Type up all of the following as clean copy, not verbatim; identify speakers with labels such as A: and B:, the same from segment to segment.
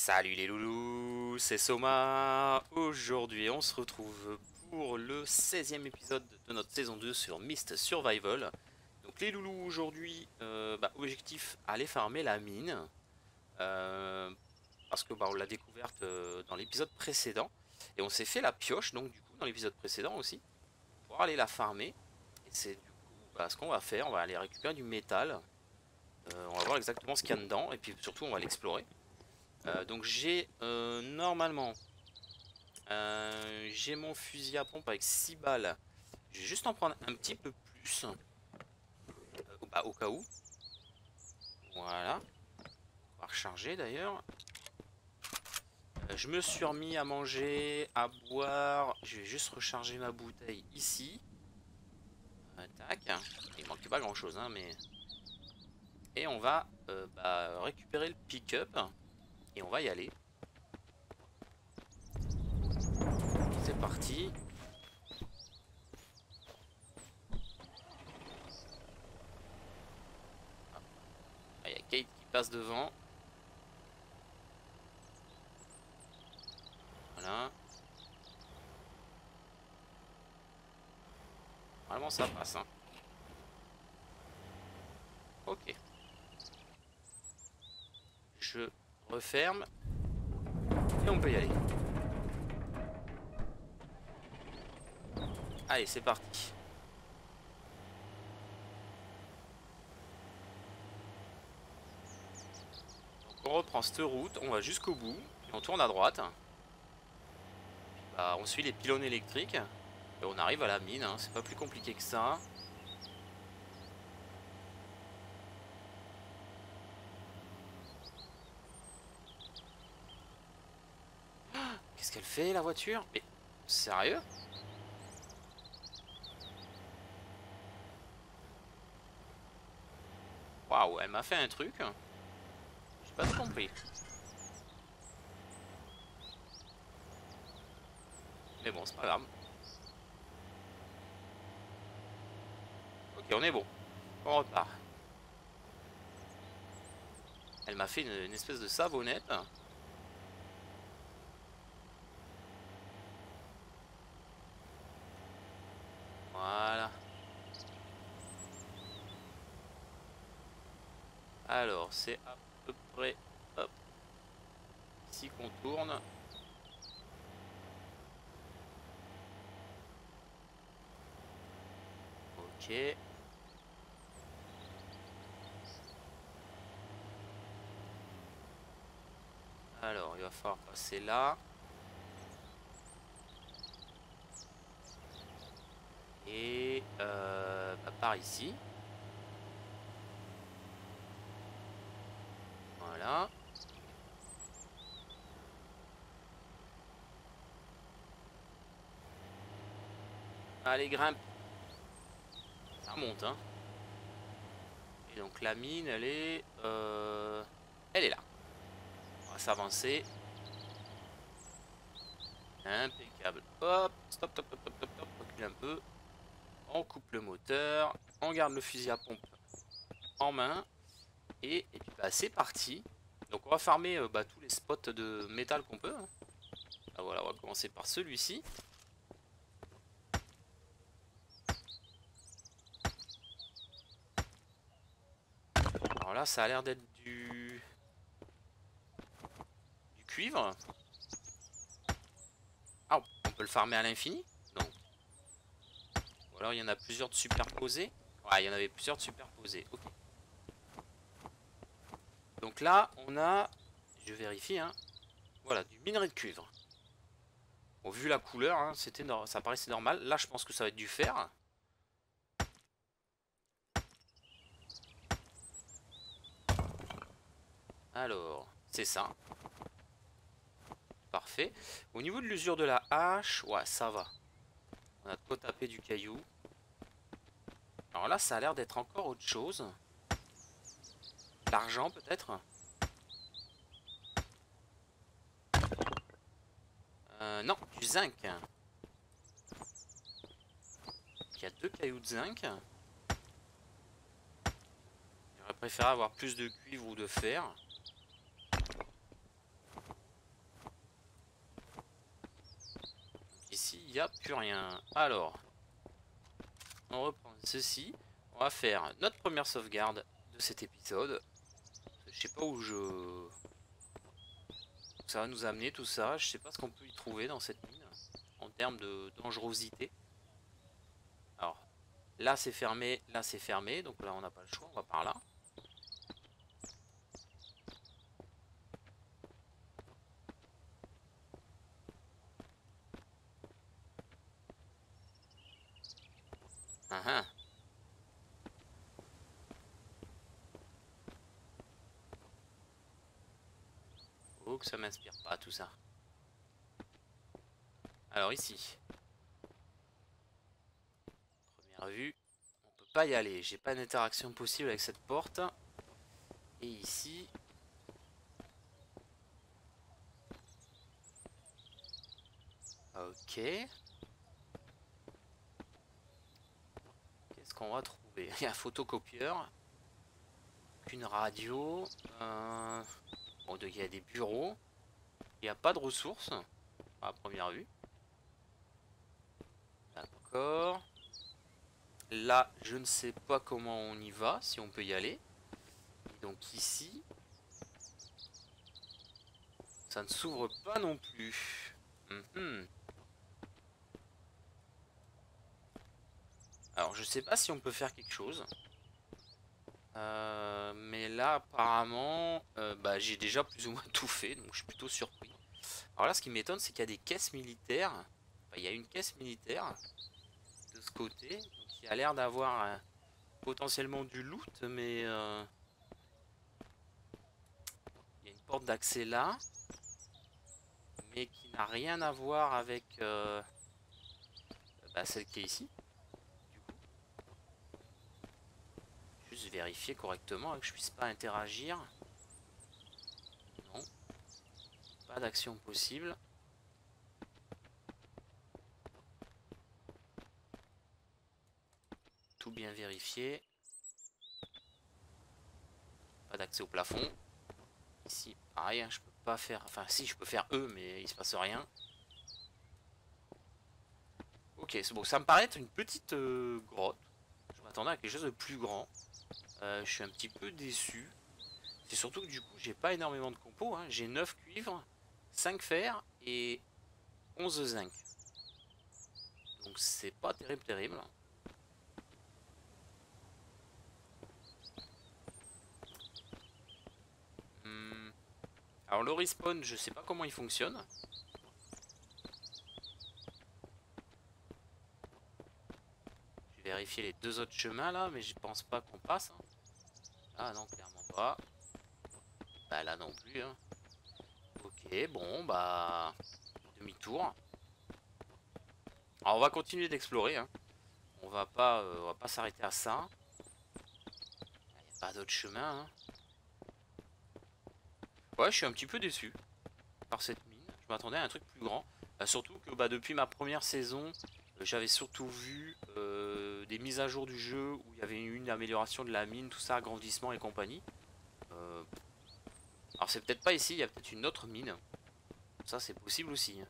A: Salut les loulous, c'est Soma. Aujourd'hui on se retrouve pour le 16e épisode de notre saison 2 sur Myst Survival. Donc les loulous aujourd'hui, objectif aller farmer la mine. euh, Parce que on l'a découverte dans l'épisode précédent. Et on s'est fait la pioche donc du coup dans l'épisode précédent aussi. Pour aller la farmer. Et c'est du coup ce qu'on va faire, on va aller récupérer du métal. On va voir exactement ce qu'il y a dedans et puis surtout on va l'explorer. Donc j'ai normalement j'ai mon fusil à pompe avec 6 balles. Je vais juste en prendre un petit peu plus au cas où. Voilà. On va recharger d'ailleurs. Je me suis remis à manger, à boire. Je vais juste recharger ma bouteille ici. Tac. Il manque pas grand chose, hein, mais. Et on va récupérer le pick-up. Et on va y aller. C'est parti. Il y a Kate qui passe devant. Voilà. Normalement ça passe, hein. Ok. Je referme. Et on peut y aller. Allez, c'est parti. Donc on reprend cette route, on va jusqu'au bout, et on tourne à droite. On suit les pylônes électriques, et on arrive à la mine, hein. C'est pas plus compliqué que ça. Qu'est-ce qu'elle fait la voiture? Mais sérieux? Waouh, elle m'a fait un truc. J'ai pas tout compris. Mais bon, c'est pas grave. Ok, on est bon. On repart. Elle m'a fait une espèce de savonnette. Voilà. Alors, c'est à peu près, hop, ici qu'on tourne. Ok. Alors, il va falloir passer là. Et par ici. Voilà. Allez, grimpe. Ça monte, hein. Et donc la mine, elle est là. On va s'avancer. Impeccable. Hop, stop, stop, stop, stop, stop, stop. On recule un peu. On coupe le moteur. On garde le fusil à pompe en main. Et puis c'est parti. Donc on va farmer tous les spots de métal qu'on peut, hein. Ah, voilà, on va commencer par celui-ci. Alors là, ça a l'air d'être du cuivre. Ah, on peut le farmer à l'infini? Non. Ou alors il y en a plusieurs de superposés? Ouais, il y en avait plusieurs de superposés. Ok. Donc là, on a, je vérifie, hein, voilà, du minerai de cuivre. Bon, vu la couleur, hein, ça paraissait normal. Là, je pense que ça va être du fer. Alors, c'est ça. Parfait. Au niveau de l'usure de la hache, ouais, ça va. On a de quoi taper du caillou. Alors là, ça a l'air d'être encore autre chose. L'argent, peut-être? Non, du zinc. Il y a 2 cailloux de zinc. J'aurais préféré avoir plus de cuivre ou de fer. il n'y a plus rien. Alors, on reprend ceci. On va faire notre première sauvegarde de cet épisode. Je sais pas où ça va nous amener tout ça. Je sais pas ce qu'on peut y trouver dans cette mine en termes de dangerosité. Alors, là c'est fermé. Donc là on n'a pas le choix, on va par là. Oh, que ça m'inspire pas tout ça. Alors ici, première vue, on peut pas y aller. J'ai pas d'interaction possible avec cette porte. Et ici, ok. Qu'est-ce qu'on va trouver? Il y a un photocopieur, une radio. Bon, il y a des bureaux. Il n'y a pas de ressources à première vue. D'accord. Là, je ne sais pas comment on y va, si on peut y aller. Et donc ici, ça ne s'ouvre pas non plus. Alors, je sais pas si on peut faire quelque chose. Mais là, apparemment, bah, j'ai déjà plus ou moins tout fait, donc je suis plutôt surpris. Alors là, ce qui m'étonne, c'est qu'il y a des caisses militaires. Enfin, il y a une caisse militaire de ce côté, donc il a l'air d'avoir potentiellement du loot, mais il y a une porte d'accès là, mais qui n'a rien à voir avec bah, celle qui est ici. Juste vérifier correctement et que je puisse pas interagir. Non. Pas d'action possible. Tout bien vérifié. Pas d'accès au plafond. Ici, pareil, hein, je peux pas faire... Enfin, si, je peux faire E, mais il se passe rien. Ok, c'est bon. Ça me paraît être une petite grotte. Je m'attendais à quelque chose de plus grand. Je suis un petit peu déçu. C'est surtout que du coup, j'ai pas énormément de compos. Hein. J'ai 9 cuivres, 5 fer et 11 zinc. Donc c'est pas terrible, terrible. Alors le respawn, je sais pas comment il fonctionne. Je vais vérifier les deux autres chemins là, mais je pense pas qu'on passe. Hein. Ah non, clairement pas. Bah là non plus. Hein. Ok, bon, bah... Demi-tour. Alors on va continuer d'explorer. Hein. On va pas s'arrêter à ça. Il n'y a pas d'autre chemin. Hein. Ouais, je suis un petit peu déçu par cette mine. Je m'attendais à un truc plus grand. Surtout que bah, depuis ma première saison, j'avais surtout vu des mises à jour du jeu où il y avait une amélioration de la mine, tout ça, agrandissement et compagnie. Alors c'est peut-être pas ici, il y a peut-être une autre mine. Ça c'est possible aussi.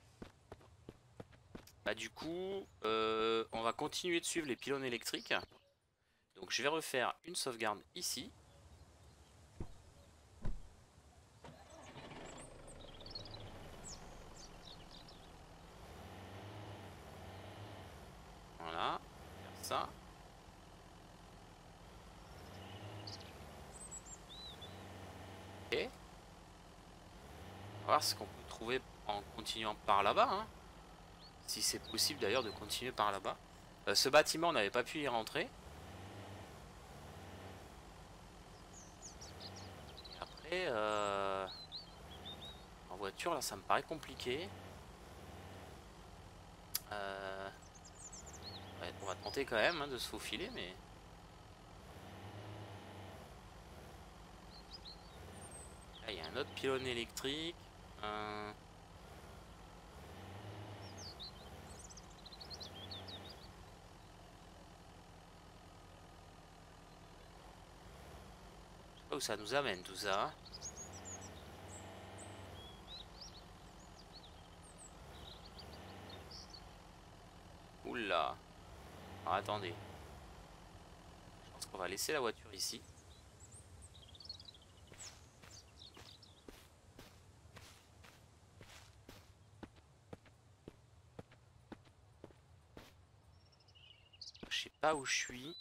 A: Bah du coup, on va continuer de suivre les pylônes électriques. Donc je vais refaire une sauvegarde ici. Voilà, faire ça. Ok. On va voir ce qu'on peut trouver en continuant par là-bas. Hein. Si c'est possible d'ailleurs de continuer par là-bas. Ce bâtiment, on n'avait pas pu y rentrer. Et après, en voiture, là, ça me paraît compliqué. Ouais, on va tenter quand même hein, de se faufiler, mais... Là, il y a un autre pylône électrique. Je sais pas où ça nous amène tout ça. Hein. Oula. Alors, attendez. Je pense qu'on va laisser la voiture ici. Je sais pas où je suis.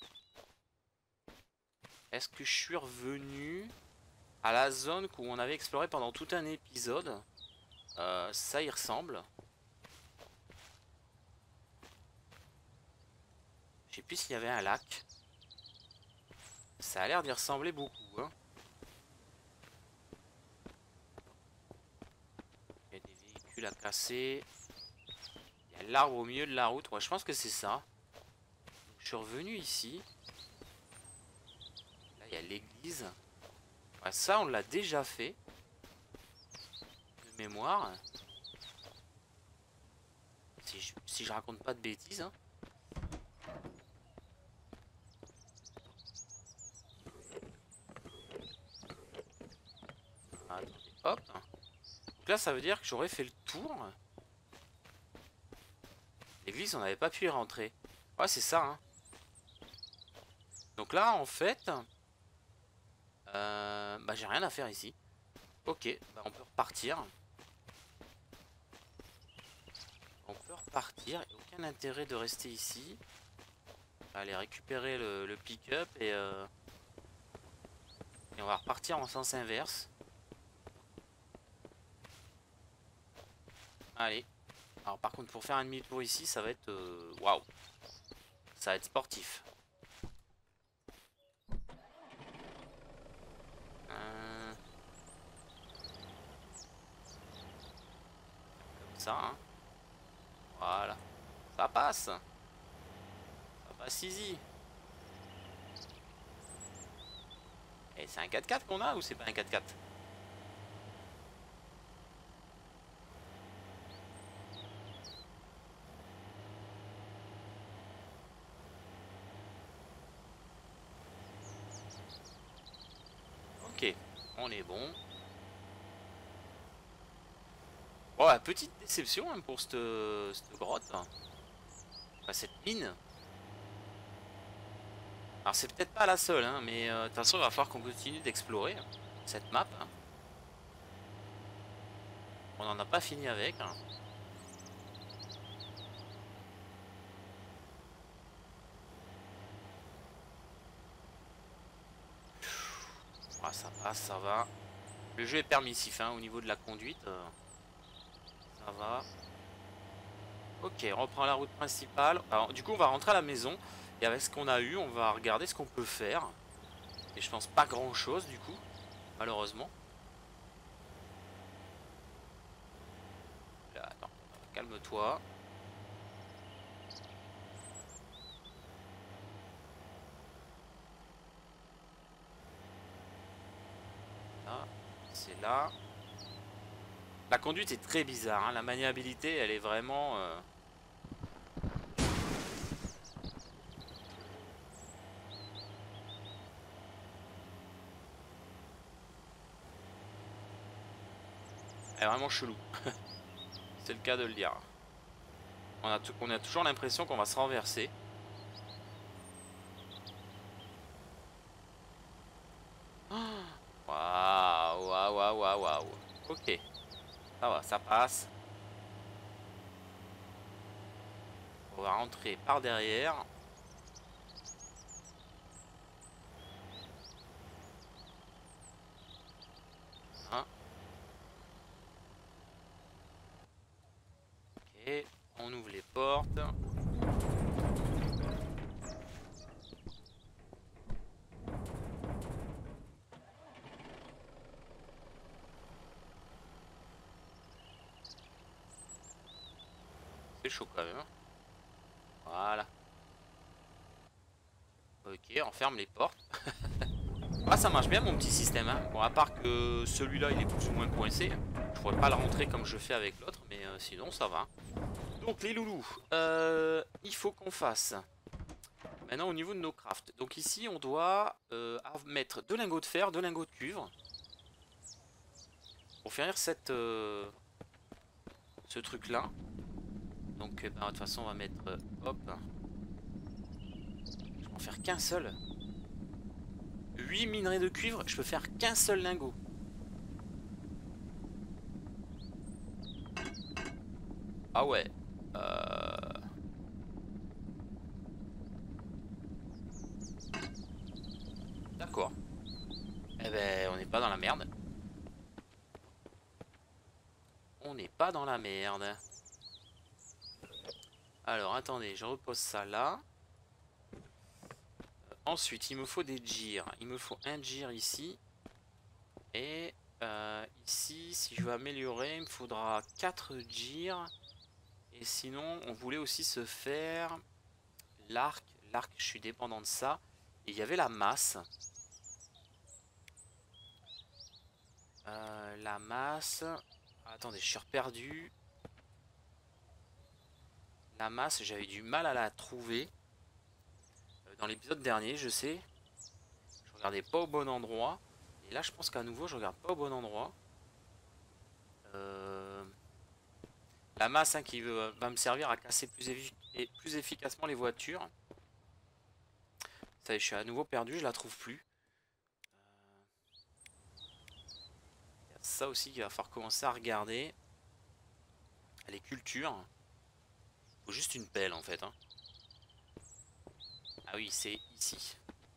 A: Est-ce que je suis revenu à la zone où on avait exploré pendant tout un épisode? Ça y ressemble. Je sais plus s'il y avait un lac. Ça a l'air d'y ressembler beaucoup, hein. Il y a des véhicules à casser. Il y a l'arbre au milieu de la route. Ouais, je pense que c'est ça. Je suis revenu ici. Là, il y a l'église. Ouais, ça, on l'a déjà fait. De mémoire. Si je raconte pas de bêtises, hein. Attendez, hop. Donc là, ça veut dire que j'aurais fait le tour. L'église, on n'avait pas pu y rentrer. Ouais, c'est ça, hein. Donc là, en fait, bah, j'ai rien à faire ici. Ok, bah, on peut repartir. On peut repartir. Aucun intérêt de rester ici. Aller récupérer le pick-up et on va repartir en sens inverse. Allez. Alors par contre, pour faire un demi-tour ici, ça va être... waouh. Ça va être sportif. Comme ça, hein. Voilà. Ça passe. Ça passe easy. Et c'est un 4x4 qu'on a ou c'est pas un 4x4? Ok, on est bon. Bon, la petite déception, hein, pour cette grotte. Enfin, cette mine. Alors c'est peut-être pas la seule, hein, mais de toute façon il va falloir qu'on continue d'explorer cette map, hein. On n'en a pas fini avec, hein. Ah, ça passe, ça va. Le jeu est permissif, hein, au niveau de la conduite. Ça va. Ok, on reprend la route principale. Alors, du coup, on va rentrer à la maison. Et avec ce qu'on a eu, on va regarder ce qu'on peut faire. Et je pense pas grand chose, du coup, malheureusement. Là, attends, calme-toi. Là, c'est là. La conduite est très bizarre, hein. La maniabilité, elle est vraiment... elle est vraiment chelou. C'est le cas de le dire. On a toujours l'impression qu'on va se renverser. Waouh, waouh, waouh, waouh, waouh. Ok, ça va, ça passe. On va rentrer par derrière. Hein. Ok, on ouvre les portes. C'est chaud quand même, hein. Voilà. Ok, on ferme les portes. Ah, ça marche bien mon petit système, hein. Bon, à part que celui-là il est plus ou moins coincé. Je pourrais pas le rentrer comme je fais avec l'autre, mais sinon ça va. Donc les loulous, il faut qu'on fasse maintenant au niveau de nos crafts. Donc ici on doit mettre 2 lingots de fer, 2 lingots de cuivre pour faire ce truc là. Donc bah, de toute façon on va mettre hop. Je peux en faire qu'un seul. 8 minerais de cuivre, je peux faire qu'un seul lingot. Ah ouais. D'accord. Eh ben on n'est pas dans la merde. On n'est pas dans la merde. Alors attendez, je repose ça là. Ensuite il me faut des gears. Il me faut un gear ici. Et ici si je veux améliorer il me faudra 4 gears. Et sinon on voulait aussi se faire l'arc. L'arc je suis dépendant de ça. Et il y avait la masse. La masse. Attendez, je suis perdu. La masse, j'avais du mal à la trouver. Dans l'épisode dernier, je sais. Je regardais pas au bon endroit. Et là, je pense qu'à nouveau, je regarde pas au bon endroit. La masse hein, qui va me servir à casser plus efficacement les voitures. Ça y est, je suis à nouveau perdu, je la trouve plus. Il y a ça aussi qu'il va falloir commencer à regarder. Les cultures. Faut juste une pelle en fait. Hein. Ah oui, c'est ici.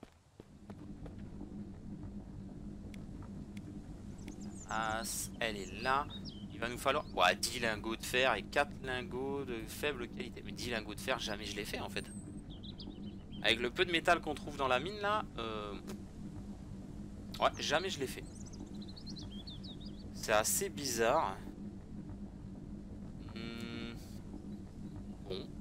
A: As, elle est là. Il va nous falloir 10 lingots de fer et 4 lingots de faible qualité. Mais 10 lingots de fer, jamais je l'ai fait en fait. Avec le peu de métal qu'on trouve dans la mine là, ouais, jamais je l'ai fait. C'est assez bizarre. Bon.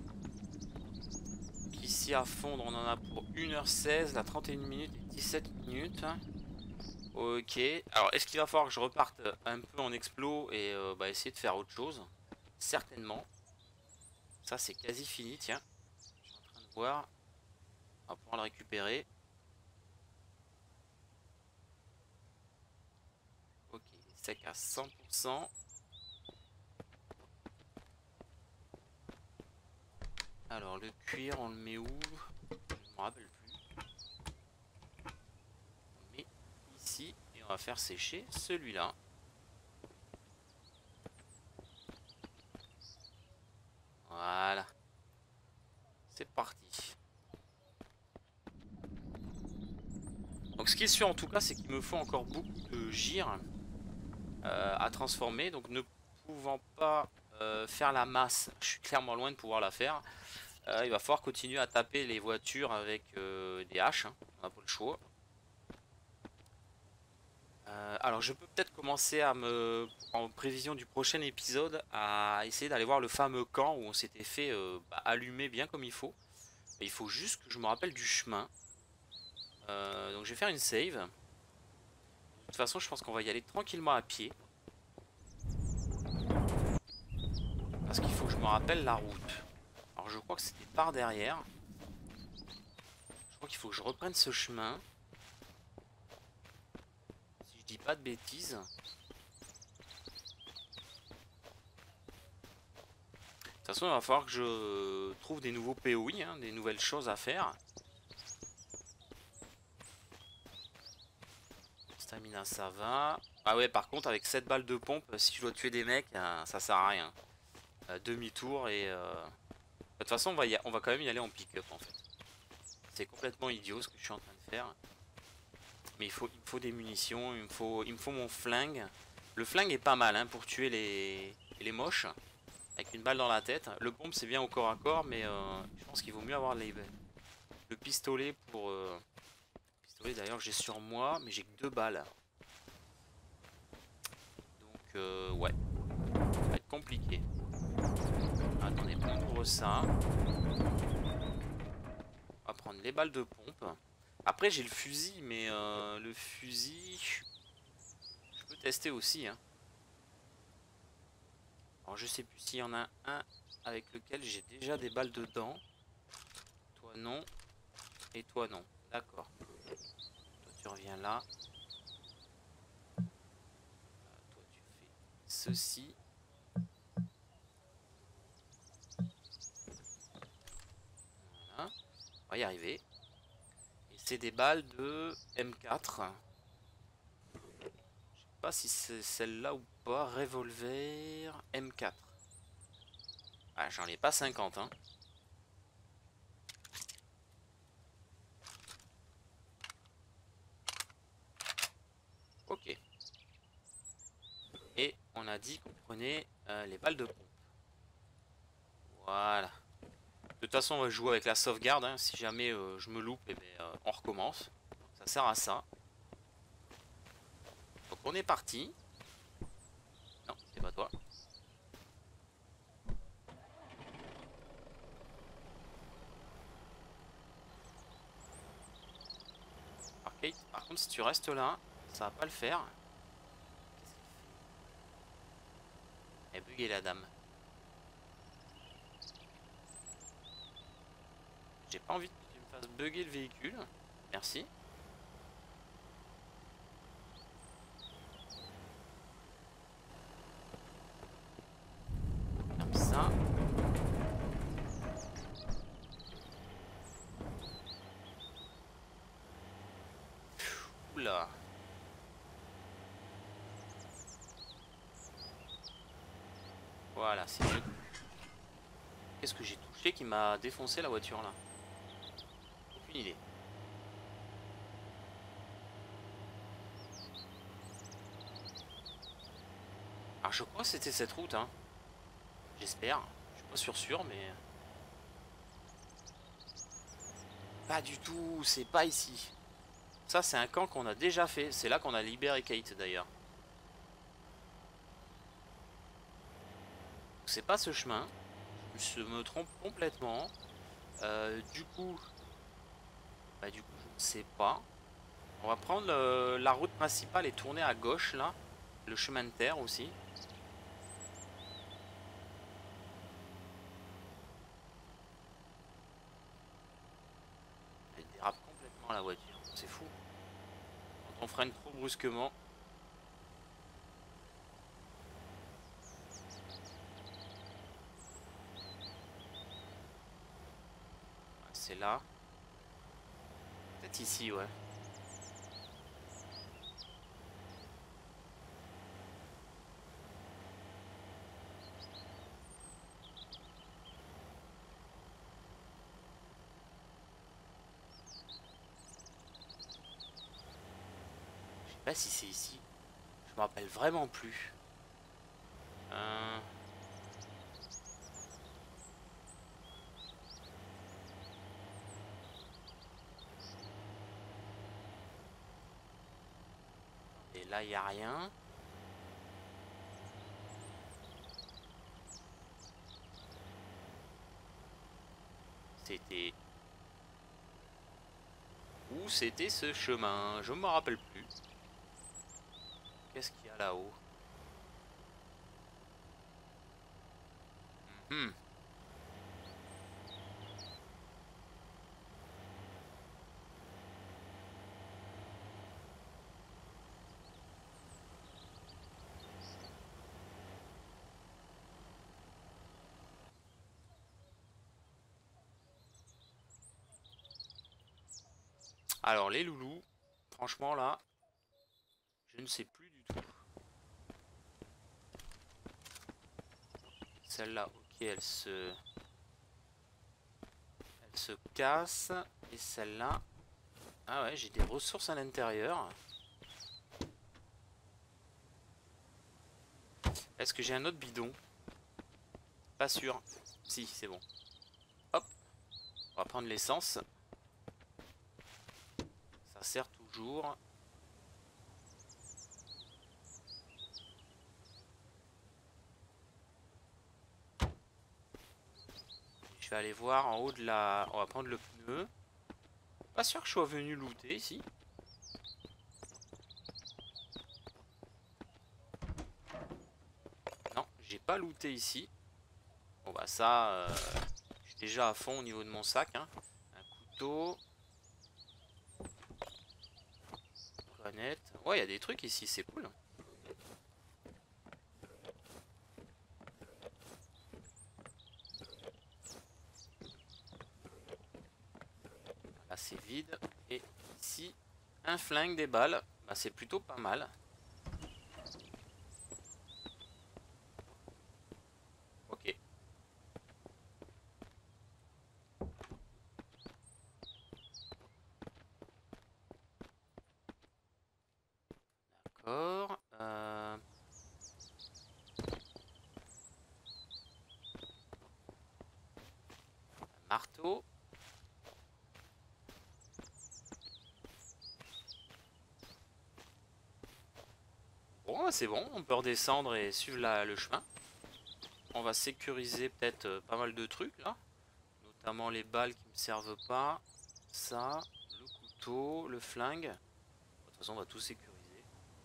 A: Ici à fondre, on en a pour 1h16, la 31 minutes et 17 minutes. Ok. Alors, est-ce qu'il va falloir que je reparte un peu en explo et bah, essayer de faire autre chose? Certainement. Ça, c'est quasi fini, tiens. Je suis en train de voir. On va pouvoir le récupérer. Ok, il est sec à 100%. Alors, le cuir, on le met où? Je ne me rappelle plus. On le met ici et on va faire sécher celui-là. Voilà. C'est parti. Donc ce qui est sûr en tout cas c'est qu'il me faut encore beaucoup de gire à transformer. Donc ne pouvant pas faire la masse, je suis clairement loin de pouvoir la faire. Il va falloir continuer à taper les voitures avec des haches. Hein. On n'a pas le choix. Alors je peux peut-être commencer à en prévision du prochain épisode, à essayer d'aller voir le fameux camp où on s'était fait allumer bien comme il faut. Il faut juste que je me rappelle du chemin. Donc je vais faire une save. De toute façon je pense qu'on va y aller tranquillement à pied. Parce qu'il faut que je me rappelle la route. Alors je crois que c'était par derrière. Je crois qu'il faut que je reprenne ce chemin. Si je dis pas de bêtises. De toute façon il va falloir que je trouve des nouveaux POI, hein, des nouvelles choses à faire. Stamina ça va. Ah ouais par contre avec 7 balles de pompe, si je dois tuer des mecs, ça sert à rien. Demi-tour et... De toute façon on va quand même y aller en pick-up en fait. C'est complètement idiot ce que je suis en train de faire. Mais il me faut des munitions, il me faut mon flingue. Le flingue est pas mal hein, pour tuer les moches. Avec une balle dans la tête. Le pompe c'est bien au corps à corps, mais je pense qu'il vaut mieux avoir le pistolet pour... Le pistolet d'ailleurs j'ai sur moi, mais j'ai que 2 balles. Donc ouais, ça va être compliqué. Attendez, on ouvre ça. On va prendre les balles de pompe. Après j'ai le fusil, mais le fusil... Je peux tester aussi. Hein. Alors je sais plus s'il y en a un avec lequel j'ai déjà des balles dedans. Toi non. Et toi non. D'accord. Toi tu reviens là. Toi tu fais ceci. va y arriver. Et c'est des balles de M4. Je sais pas si c'est celle-là ou pas. Revolver M4. Ah, j'en ai pas 50, hein. Ok. Et on a dit qu'on prenait les balles de pompe. Voilà. De toute façon, on va jouer avec la sauvegarde, hein. Si jamais je me loupe, eh ben, on recommence. Ça sert à ça. Donc on est parti. Non, c'est pas toi. Arcade. Par contre, si tu restes là, ça va pas le faire. Elle est buguée la dame. J'ai pas envie que tu me fasses bugger le véhicule. Merci. Comme ça. Oula. Voilà, c'est mieux. Qu'est-ce que j'ai touché qui m'a défoncé la voiture là? Aucune idée. Alors je crois que c'était cette route, hein. J'espère. Je suis pas sûr, mais... Pas du tout, c'est pas ici. Ça, c'est un camp qu'on a déjà fait. C'est là qu'on a libéré Kate d'ailleurs. C'est pas ce chemin. Je me trompe complètement. Du coup... Bah du coup, je ne sais pas. On va prendre la route principale et tourner à gauche là. Le chemin de terre aussi. Elle dérape complètement la voiture. C'est fou. Quand on freine trop brusquement. C'est là. Peut-être ici, ouais. Je sais pas si c'est ici. Je me rappelle vraiment plus. Euh... Et là, il n'y a rien. C'était... Où c'était ce chemin? Je me rappelle plus. Qu'est-ce qu'il y a là-haut? Hmm. Alors, les loulous, franchement là, je ne sais plus du tout. Celle-là, ok, elle se casse. Et celle-là, ah ouais, j'ai des ressources à l'intérieur. Est-ce que j'ai un autre bidon? Pas sûr. Si, c'est bon. Hop, on va prendre l'essence. Ça sert toujours. Je vais aller voir en haut de la... On va prendre le pneu. Pas sûr que je sois venu looter ici. Non, j'ai pas looté ici. Bon bah ça, je suis déjà à fond au niveau de mon sac, hein. Un couteau. Canette. Ouais, il y a des trucs ici, c'est cool. un flingue, des balles. Bah, c'est plutôt pas mal. Ok. D'accord. Marteau. Bon, c'est bon, on peut redescendre et suivre le chemin. On va sécuriser peut-être pas mal de trucs là. Notamment les balles qui me servent pas. Ça, le couteau, le flingue. De toute façon, on va tout sécuriser.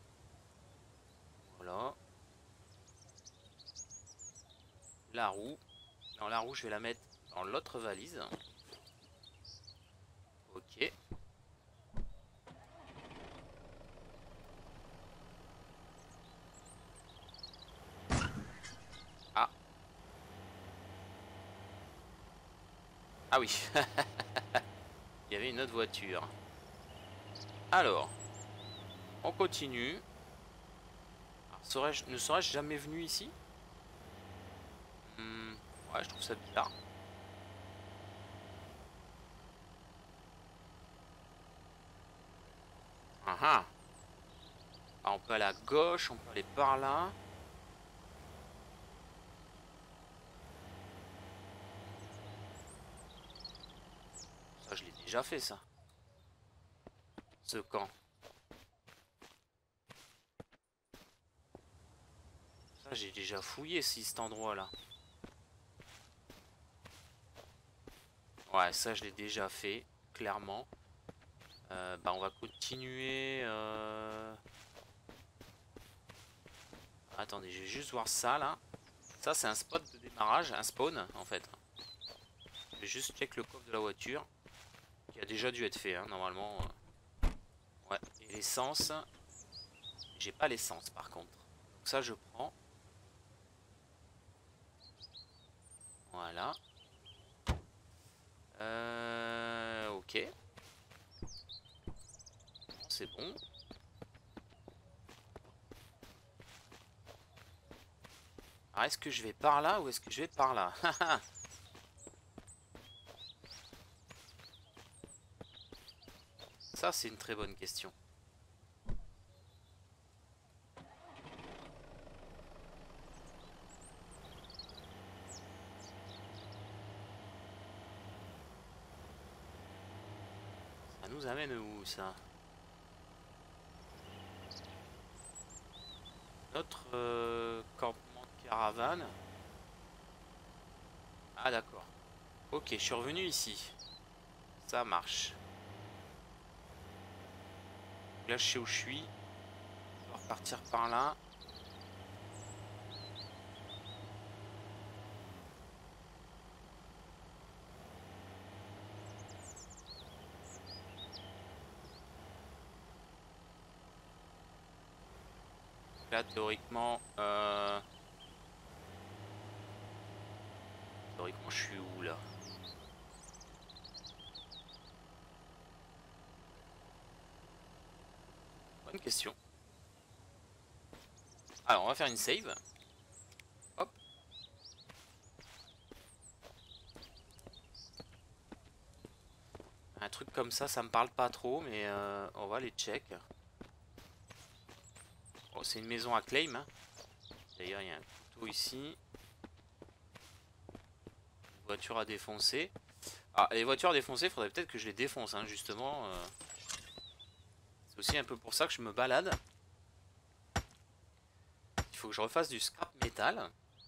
A: Voilà. La roue. Non, la roue, je vais la mettre dans l'autre valise. Ok. Ah. Ah oui. Il y avait une autre voiture. Alors, on continue. Ne serais-je jamais venu ici? Ouais, je trouve ça bizarre. Ah ah. Ah, on peut aller à gauche, on peut aller par là. Ça, je l'ai déjà fait, ça. Ce camp. Ça, j'ai déjà fouillé, si, cet endroit-là. Ouais, ça, je l'ai déjà fait, clairement. Bah, on va continuer. Attendez, je vais juste voir ça, là. Ça, c'est un spot de démarrage, un spawn, en fait. Je vais juste check le coffre de la voiture, qui a déjà dû être fait, hein, normalement. Ouais, et l'essence. J'ai pas l'essence, par contre. Donc ça, je prends. Voilà. Ok. C'est bon. Alors, est-ce que je vais par là ou est-ce que je vais par là? Ça, c'est une très bonne question. Ça nous amène où, ça? Notre campement de caravane. Ah, d'accord. Ok, je suis revenu ici. Ça marche. Là, je sais où je suis. Je vais repartir par là. Là, théoriquement, je suis où, là? Bonne question. Alors, on va faire une save. Hop. Un truc comme ça me parle pas trop, mais on va les check. Bon, c'est une maison à claim, hein. D'ailleurs, il y a un couteau ici. Une voiture à défoncer. Ah, les voitures à défoncer, faudrait peut-être que je les défonce, hein, justement. C'est aussi un peu pour ça que je me balade. Il faut que je refasse du scrap métal.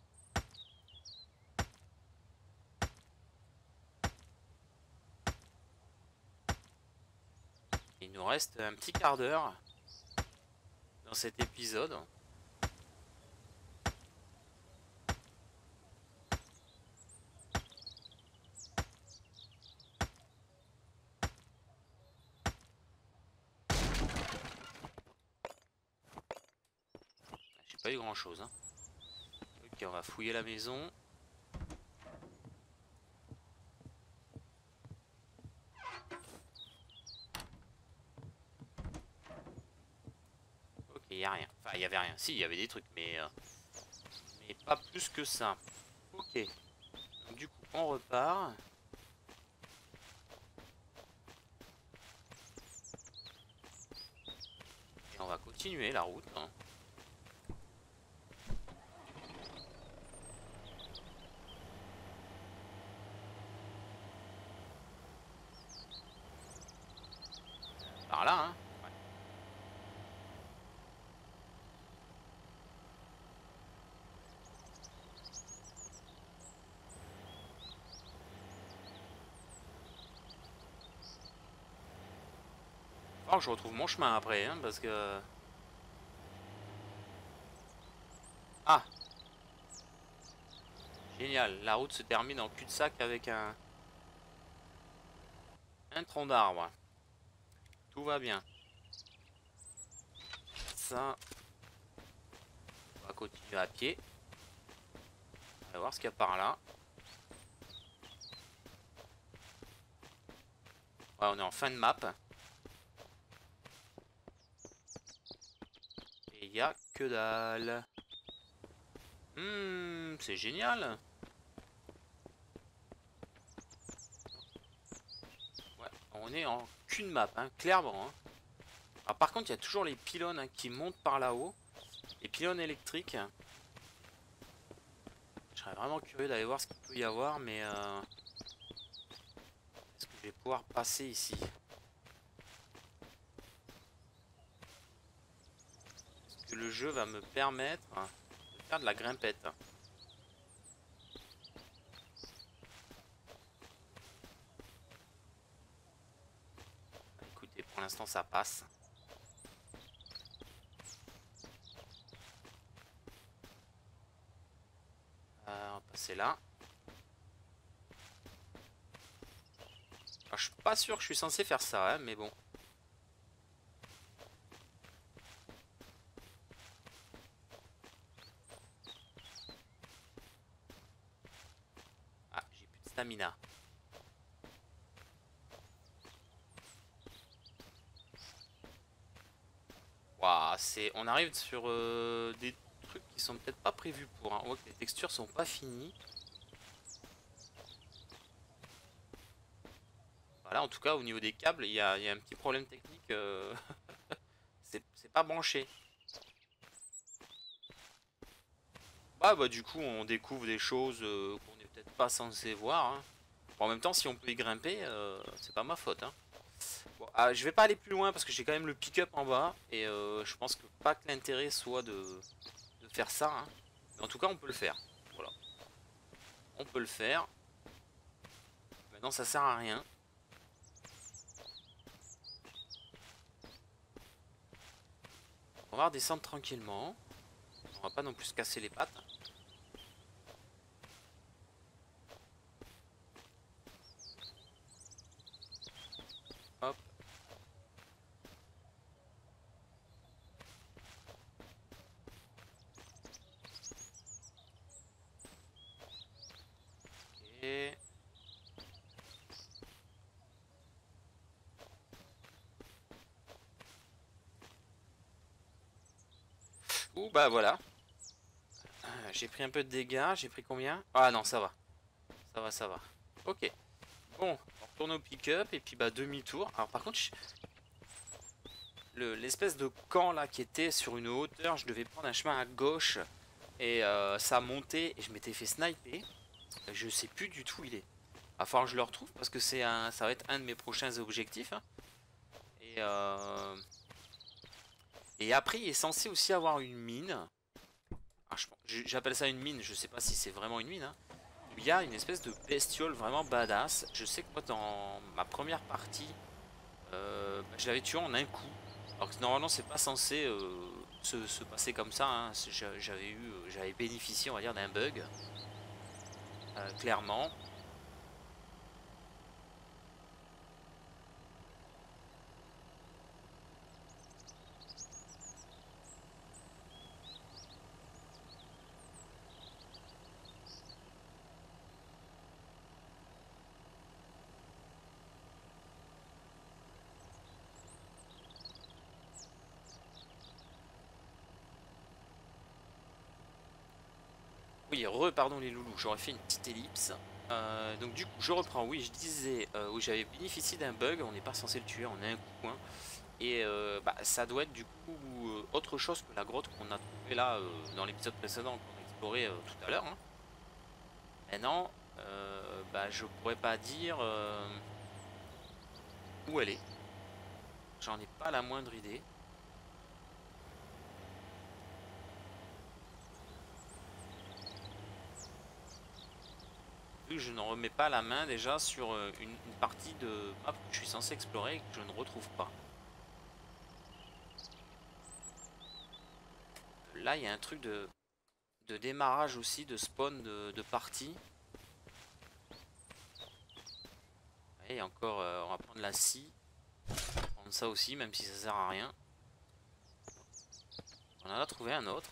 A: Il nous reste un petit quart d'heure dans cet épisode. J'ai pas eu grand chose, hein. Ok, on va fouiller la maison. avait rien. Si, il y avait des trucs, mais pas plus que ça. Ok. Donc, du coup, on repart. Et on va continuer la route, hein. Par là, hein. Ouais. Oh, je retrouve mon chemin après, hein, parce que... Ah, génial. La route se termine en cul-de-sac avec un tronc d'arbre. Tout va bien. Ça, on va continuer à pied. On va voir ce qu'il y a par là. Ouais, on est en fin de map. Et il y a que dalle. C'est génial. Ouais, on est en qu'une map, hein, clairement, hein. Alors, par contre, il y a toujours les pylônes, hein, qui montent par là-haut. Les pylônes électriques. Je serais vraiment curieux d'aller voir ce qu'il peut y avoir, mais est-ce que je vais pouvoir passer ici? Est-ce que le jeu va me permettre de faire de la grimpette? Écoutez, pour l'instant ça passe. On va passer là. Alors, je suis pas sûr que je suis censé faire ça, hein, mais bon. Ah, j'ai plus de stamina. Waouh, on arrive sur des trucs qui sont peut-être pas prévus pour, hein. On voit que les textures sont pas finies. Voilà, en tout cas, au niveau des câbles, il y a un petit problème technique. C'est pas branché. Bah du coup, on découvre des choses qu'on n'est peut-être pas censé voir, hein. Bon, en même temps, si on peut y grimper, c'est pas ma faute, hein. Bon, je vais pas aller plus loin parce que j'ai quand même le pick-up en bas. Et je pense que pas que l'intérêt soit de faire ça, hein. Mais en tout cas, on peut le faire. Voilà. On peut le faire. Maintenant, ça sert à rien. On va redescendre tranquillement. On va pas non plus se casser les pattes. Hop. Ok. Ouh, bah voilà. J'ai pris un peu de dégâts. J'ai pris combien? Ah non, ça va. Ça va, ça va. Ok. Bon, on retourne au pick-up et puis bah demi-tour. Alors par contre, l'espèce de camp là qui était sur une hauteur, je devais prendre un chemin à gauche et ça montait et je m'étais fait sniper. Je sais plus du tout où il est. Va falloir que je le retrouve parce que ça va être un de mes prochains objectifs, hein. Et, et après, il est censé aussi avoir une mine. Ah, j'appelle ça une mine, je sais pas si c'est vraiment une mine, hein. Où il y a une espèce de bestiole vraiment badass. Je sais que moi, dans ma première partie, bah, je l'avais tué en un coup. Alors que normalement, c'est pas censé se passer comme ça, hein. J'avais bénéficié, on va dire, d'un bug, clairement. Oui, pardon les loulous, j'aurais fait une petite ellipse. Donc du coup, je reprends. Oui, je disais où j'avais bénéficié d'un bug. On n'est pas censé le tuer en un coup, hein. Et bah, ça doit être du coup autre chose que la grotte qu'on a trouvée là dans l'épisode précédent qu'on a exploré tout à l'heure, hein. Maintenant, bah, je pourrais pas dire où elle est. J'en ai pas la moindre idée. Vu que je ne remets pas la main déjà sur une partie de map que je suis censé explorer et que je ne retrouve pas. Là, il y a un truc de démarrage aussi, de spawn de partie. Et encore, on va prendre la scie. On va prendre ça aussi, même si ça sert à rien. On en a trouvé un autre.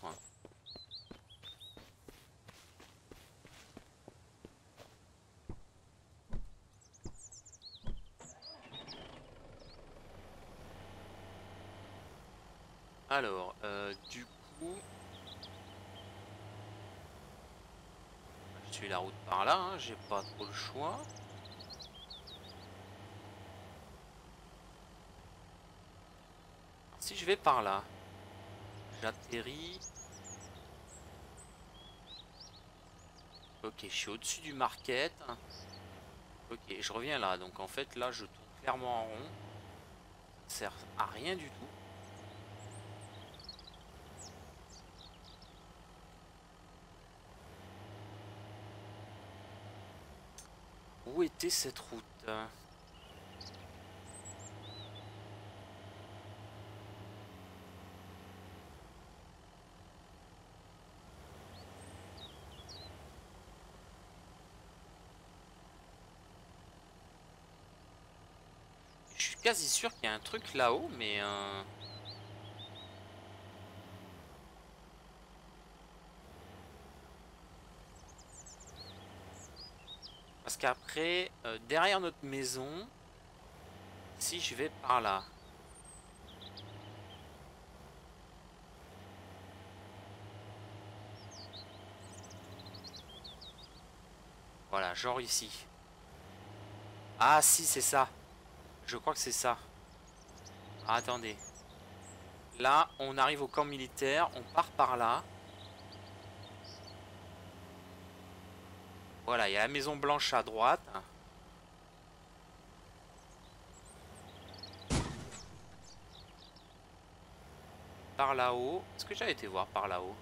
A: Alors, du coup, je suis la route par là, hein, j'ai pas trop le choix. Si je vais par là, j'atterris. Ok, je suis au-dessus du market. Ok, je reviens là. Donc en fait, là, je tourne clairement en rond. Ça sert à rien du tout. Où était cette route? Je suis quasi sûr qu'il y a un truc là-haut, mais... Parce qu'après, derrière notre maison, si je vais par là... Voilà, genre ici. Ah si, c'est ça. Je crois que c'est ça. Ah, attendez. Là, on arrive au camp militaire, on part par là. Voilà, il y a la maison blanche à droite. Par là-haut. Est-ce que j'avais été voir par là-haut?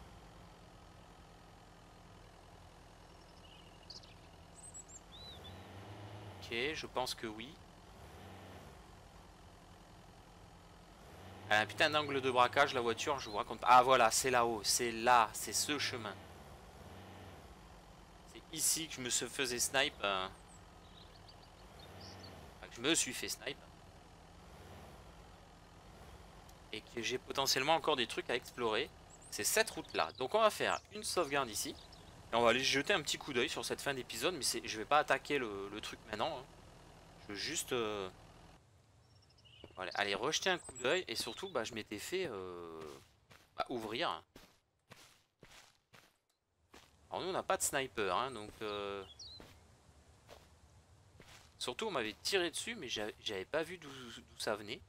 A: Ok, je pense que oui. Elle a un putain d'angle de braquage, la voiture, je vous raconte pas. Ah voilà, c'est là-haut, c'est là, c'est ce chemin. C'est ici que je me faisais snipe. Enfin, que je me suis fait snipe. Et que j'ai potentiellement encore des trucs à explorer. C'est cette route-là. Donc on va faire une sauvegarde ici. Et on va aller jeter un petit coup d'œil sur cette fin d'épisode. Mais je vais pas attaquer le truc maintenant, hein. Je veux juste... voilà, aller rejeter un coup d'œil. Et surtout, bah, je m'étais fait ouvrir. Alors nous, on n'a pas de sniper, hein, donc... Surtout, on m'avait tiré dessus, mais j'avais pas vu d'où ça venait.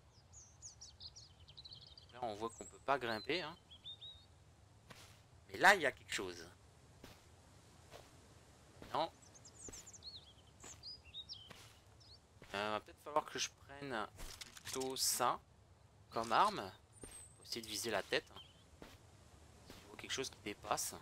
A: Là, on voit qu'on peut pas grimper, hein. Mais là, il y a quelque chose. Non. Va peut-être falloir que je prenne plutôt ça comme arme. Pour essayer de viser la tête. Si je vois quelque chose qui dépasse.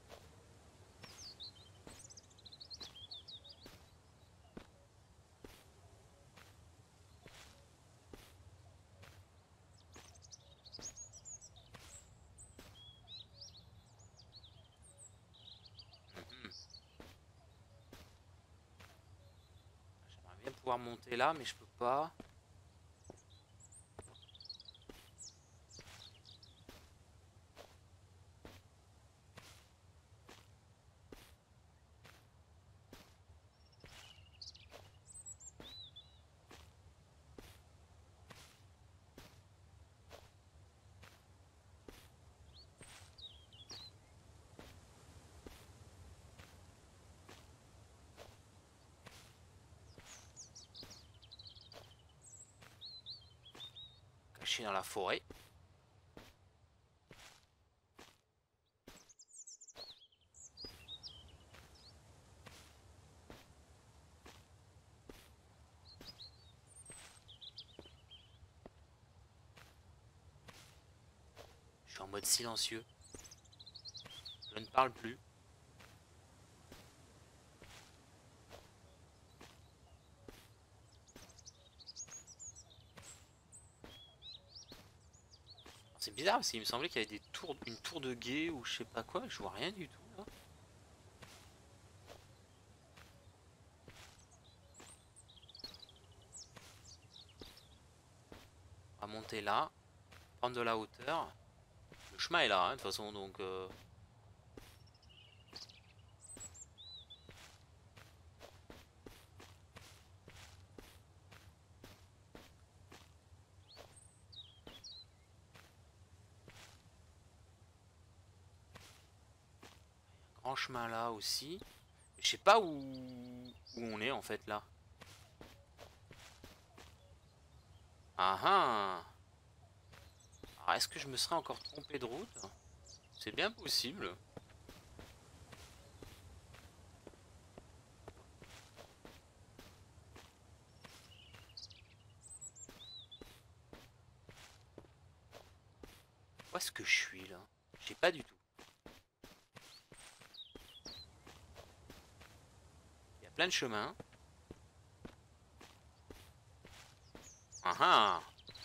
A: Mhm. J'aimerais bien pouvoir monter là, mais je peux pas. caché dans la forêt. Je suis en mode silencieux. Je ne parle plus. C'est bizarre parce qu'il me semblait qu'il y avait une tour de guet ou je sais pas quoi. Je vois rien du tout là. On va monter là. Prendre de la hauteur. Le chemin est là, hein, de toute façon, donc... grand chemin là aussi. Je sais pas où on est en fait là. Ah ah. Alors est-ce que je me serais encore trompé de route? C'est bien possible. Où est-ce que je suis là? Je sais pas du tout. Il y a plein de chemins. Ah ah.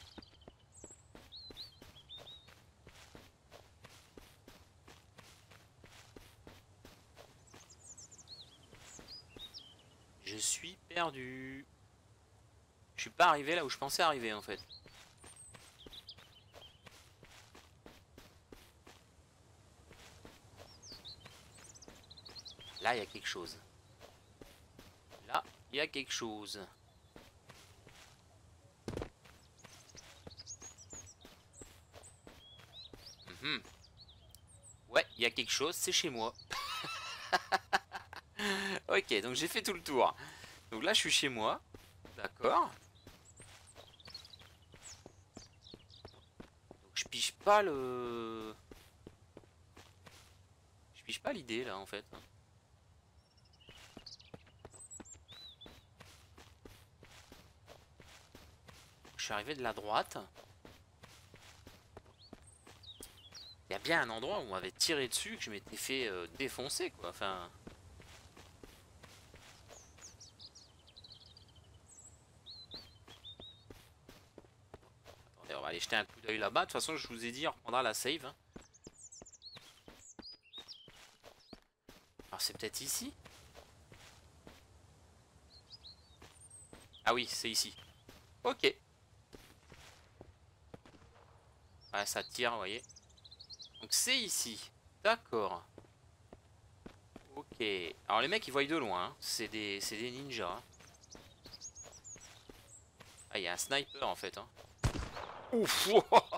A: Je suis perdu. Je suis pas arrivé là où je pensais arriver en fait. Là, il y a quelque chose. Là, il y a quelque chose. Mhm. Ouais, il y a quelque chose, c'est chez moi. Ok, donc j'ai fait tout le tour. Donc là, je suis chez moi. D'accord. Donc je pige pas le... Je pige pas l'idée là en fait. Je suis arrivé de la droite. Il y a bien un endroit où on m'avait tiré dessus que je m'étais fait défoncer quoi. Enfin... Attendez, on va aller jeter un coup d'œil là-bas. De toute façon, je vous ai dit, on reprendra la save. Hein. Alors c'est peut-être ici? Ah oui, c'est ici. Ok. Ouais, ça tire, vous voyez. Donc c'est ici. D'accord. Ok. Alors les mecs, ils voient de loin. Hein. C'est des ninjas. Hein. Ah, il y a un sniper en fait. Hein. Ouf.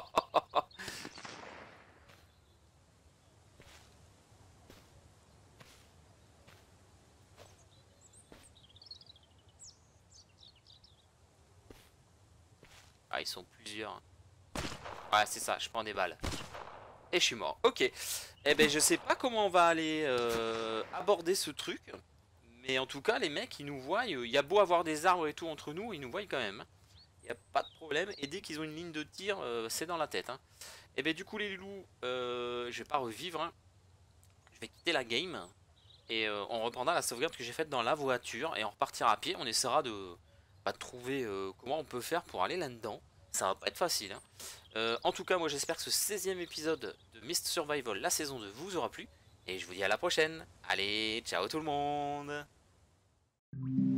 A: Ah, ils sont plusieurs. Hein. Ouais, c'est ça, je prends des balles. Et je suis mort. Ok. Eh ben, je sais pas comment on va aller aborder ce truc. Mais en tout cas, les mecs, ils nous voient. Il y a beau avoir des arbres et tout entre nous, ils nous voient quand même. Il n'y a pas de problème. Et dès qu'ils ont une ligne de tir, c'est dans la tête. Hein. Et ben, du coup, les loups, je vais pas revivre. Hein. Je vais quitter la game. Et on reprendra la sauvegarde que j'ai faite dans la voiture. Et on repartira à pied. On essaiera de trouver comment on peut faire pour aller là-dedans. Ça va pas être facile. Hein. En tout cas, moi j'espère que ce 16e épisode de Myst Survival, la saison 2, vous aura plu. Et je vous dis à la prochaine. Allez, ciao tout le monde!